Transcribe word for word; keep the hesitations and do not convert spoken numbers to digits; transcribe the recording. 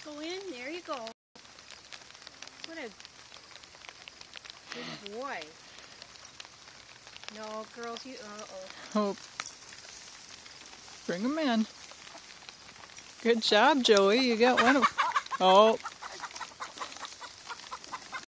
Go in. There you go. What a good boy. No, girls, you... Uh-oh. Oh. Bring him in. Good job, Joey. You got one of... Oh.